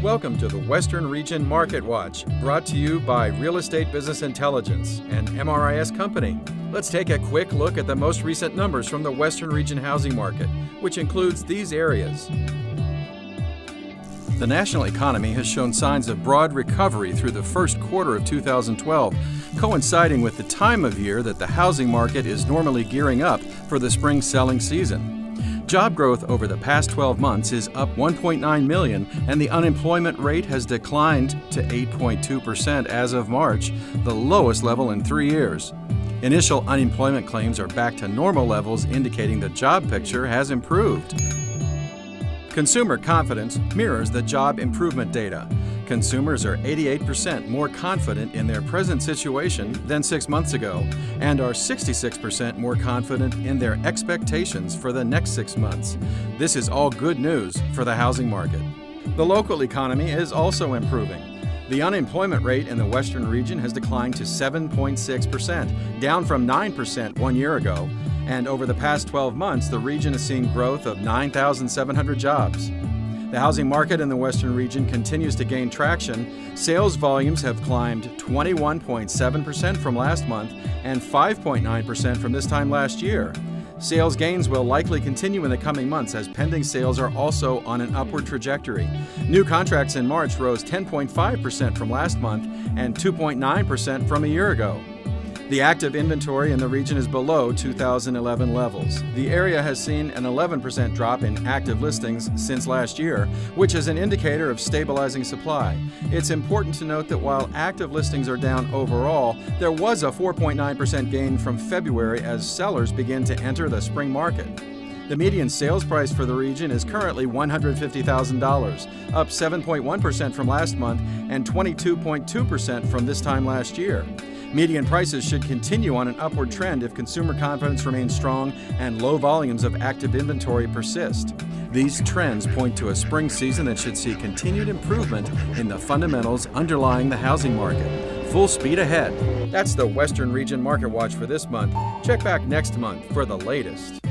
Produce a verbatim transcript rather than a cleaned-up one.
Welcome to the Western Region Market Watch, brought to you by Real Estate Business Intelligence, an M R I S company. Let's take a quick look at the most recent numbers from the Western Region housing market, which includes these areas. The national economy has shown signs of broad recovery through the first quarter of two thousand twelve, coinciding with the time of year that the housing market is normally gearing up for the spring selling season. Job growth over the past twelve months is up one point nine million, and the unemployment rate has declined to eight point two percent as of March, the lowest level in three years. Initial unemployment claims are back to normal levels, indicating the job picture has improved. Consumer confidence mirrors the job improvement data. Consumers are eighty-eight percent more confident in their present situation than six months ago, and are sixty-six percent more confident in their expectations for the next six months. This is all good news for the housing market. The local economy is also improving. The unemployment rate in the Western region has declined to seven point six percent, down from nine percent one year ago. And over the past twelve months, the region has seen growth of nine thousand seven hundred jobs. The housing market in the Western region continues to gain traction. Sales volumes have climbed twenty-one point seven percent from last month and five point nine percent from this time last year. Sales gains will likely continue in the coming months as pending sales are also on an upward trajectory. New contracts in March rose ten point five percent from last month and two point nine percent from a year ago. The active inventory in the region is below two thousand eleven levels. The area has seen an eleven percent drop in active listings since last year, which is an indicator of stabilizing supply. It's important to note that while active listings are down overall, there was a four point nine percent gain from February as sellers begin to enter the spring market. The median sales price for the region is currently one hundred fifty thousand dollars, up seven point one percent from last month and twenty-two point two percent from this time last year. Median prices should continue on an upward trend if consumer confidence remains strong and low volumes of active inventory persist. These trends point to a spring season that should see continued improvement in the fundamentals underlying the housing market. Full speed ahead. That's the Western Region Market Watch for this month. Check back next month for the latest.